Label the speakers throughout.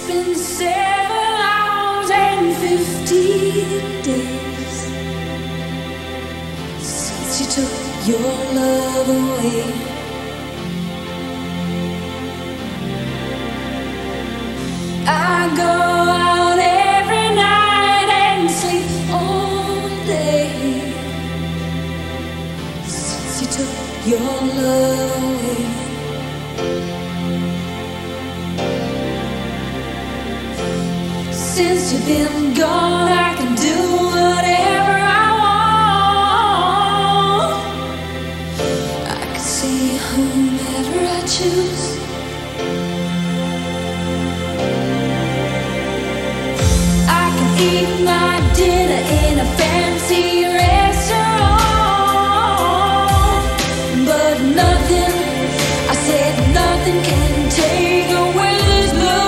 Speaker 1: been 7 hours and 15 days since you took your love away. I go out every night and sleep all day since you took your love away. Since you've been gone, I can do whatever I want. I can see whomever I choose. I can eat my dinner in a fancy restaurant, but nothing, I said nothing can take away this blues.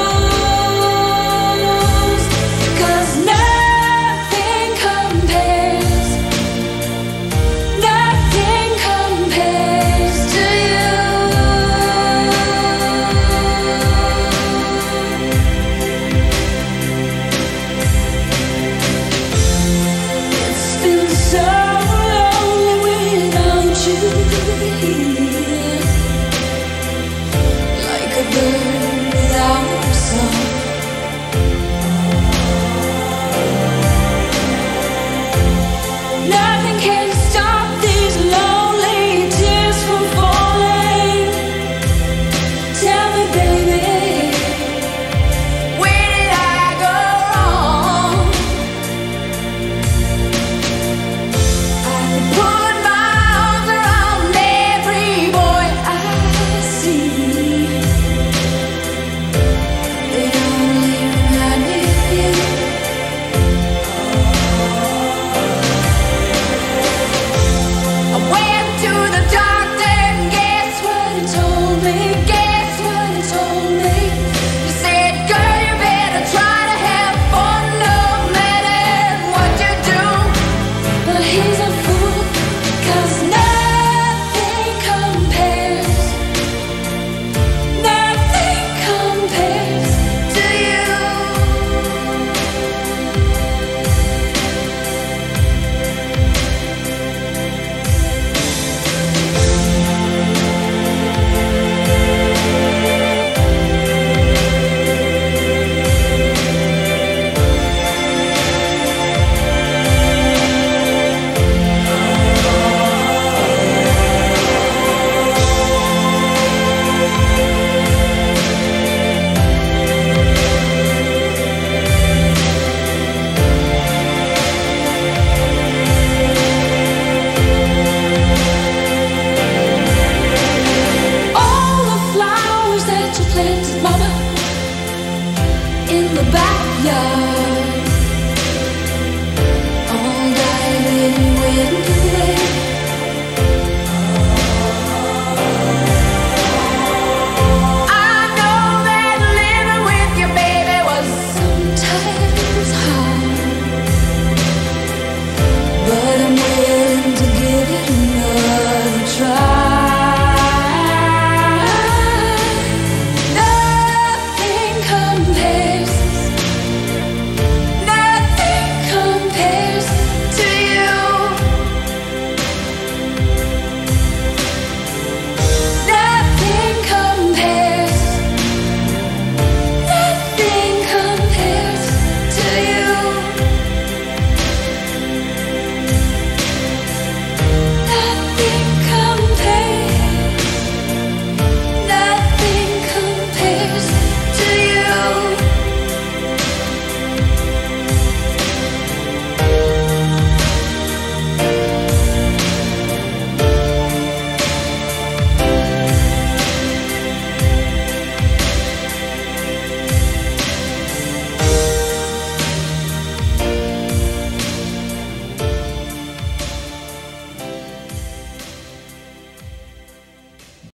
Speaker 1: But I'm willing to give it a